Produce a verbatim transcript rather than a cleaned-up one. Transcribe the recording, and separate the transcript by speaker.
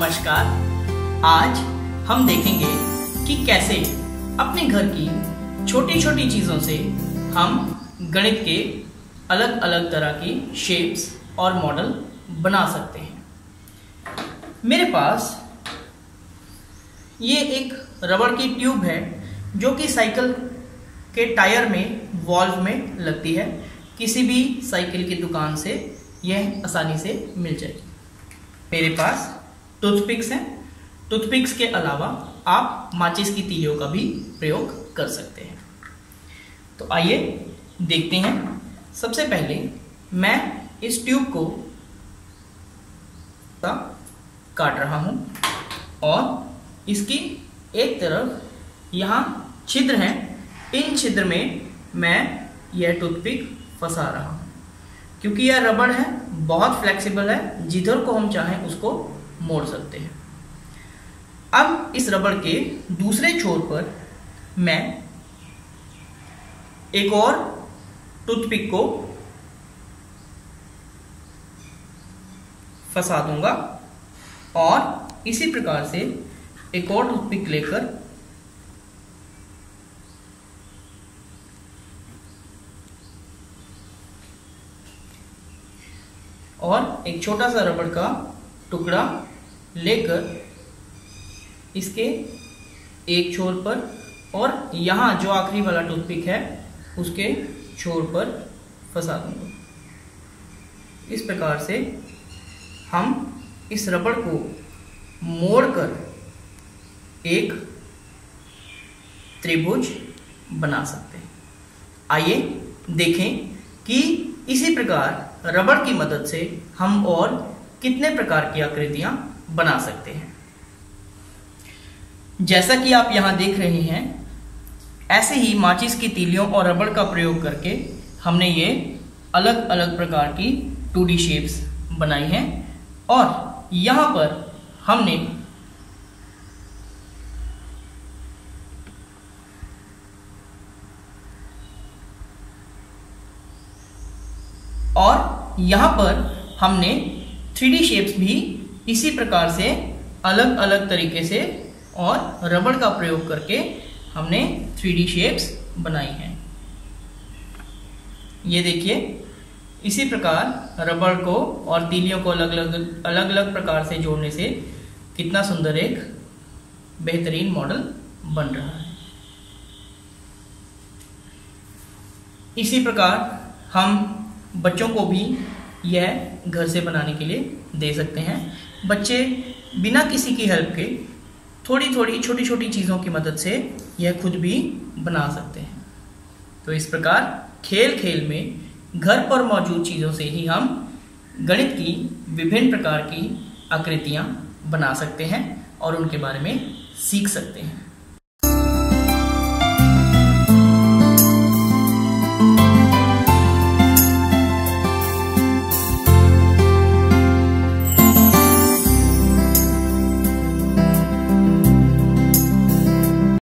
Speaker 1: नमस्कार। आज हम देखेंगे कि कैसे अपने घर की छोटी छोटी चीज़ों से हम गणित के अलग अलग तरह की शेप्स और मॉडल बना सकते हैं। मेरे पास ये एक रबड़ की ट्यूब है जो कि साइकिल के टायर में वॉल्व में लगती है। किसी भी साइकिल की दुकान से यह आसानी से मिल जाएगी। मेरे पास टूथपिक्स हैं। टूथपिक्स के अलावा आप माचिस की तीलियों का भी प्रयोग कर सकते हैं। तो आइए देखते हैं। सबसे पहले मैं इस ट्यूब को काट रहा हूं और इसकी एक तरफ यहाँ छिद्र हैं। इन छिद्र में मैं यह टूथपिक फंसा रहा हूं। क्योंकि यह रबड़ है, बहुत फ्लेक्सिबल है, जिधर को हम चाहें उसको मोड़ सकते हैं। अब इस रबड़ के दूसरे छोर पर मैं एक और टूथपिक को फंसा दूंगा और इसी प्रकार से एक और टूथपिक लेकर और एक छोटा सा रबड़ का टुकड़ा लेकर इसके एक छोर पर और यहाँ जो आखिरी वाला टूथपिक है उसके छोर पर फंसा दूंगा। इस प्रकार से हम इस रबड़ को मोड़कर एक त्रिभुज बना सकते हैं। आइए देखें कि इसी प्रकार रबड़ की मदद से हम और कितने प्रकार की आकृतियां बना सकते हैं। जैसा कि आप यहां देख रहे हैं, ऐसे ही माचिस की तीलियों और रबड़ का प्रयोग करके हमने ये अलग अलग प्रकार की टू डी शेप्स बनाई हैं और यहां पर हमने और यहां पर हमने थ्री डी शेप्स भी इसी प्रकार से अलग अलग तरीके से और रबड़ का प्रयोग करके हमने थ्री डी शेप्स बनाई हैं। ये देखिए, इसी प्रकार रबड़ को और तीलियों को अलग अलग अलग अलग प्रकार से जोड़ने से कितना सुंदर एक बेहतरीन मॉडल बन रहा है। इसी प्रकार हम बच्चों को भी यह घर से बनाने के लिए दे सकते हैं। बच्चे बिना किसी की हेल्प के थोड़ी थोड़ी छोटी छोटी चीज़ों की मदद से यह खुद भी बना सकते हैं। तो इस प्रकार खेल खेल में घर पर मौजूद चीज़ों से ही हम गणित की विभिन्न प्रकार की आकृतियाँ बना सकते हैं और उनके बारे में सीख सकते हैं।